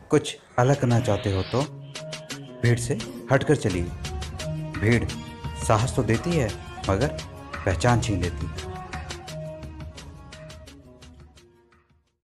कुछ अलग करना चाहते हो तो भीड़ से हटकर चलिए। भीड़ साहस तो देती है मगर पहचान छीन लेती है।